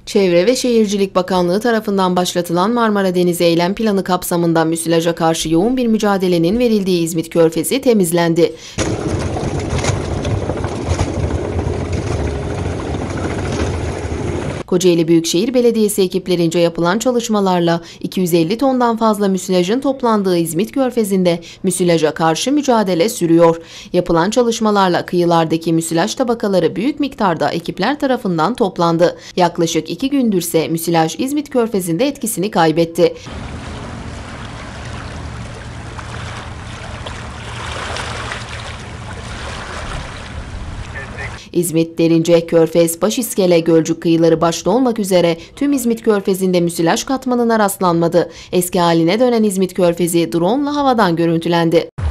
Çevre ve Şehircilik Bakanlığı tarafından başlatılan Marmara Denizi Eylem Planı kapsamında müsilaja karşı yoğun bir mücadelenin verildiği İzmit Körfezi temizlendi. Kocaeli Büyükşehir Belediyesi ekiplerince yapılan çalışmalarla 250 tondan fazla müsilajın toplandığı İzmit Körfezi'nde müsilaja karşı mücadele sürüyor. Yapılan çalışmalarla kıyılardaki müsilaj tabakaları büyük miktarda ekipler tarafından toplandı. Yaklaşık 2 gündürse müsilaj İzmit Körfezi'nde etkisini kaybetti. İzmit, Derince, Körfez, Başiskele, Gölcük kıyıları başta olmak üzere tüm İzmit Körfezi'nde müsilaj katmanına rastlanmadı. Eski haline dönen İzmit Körfezi drone'la havadan görüntülendi.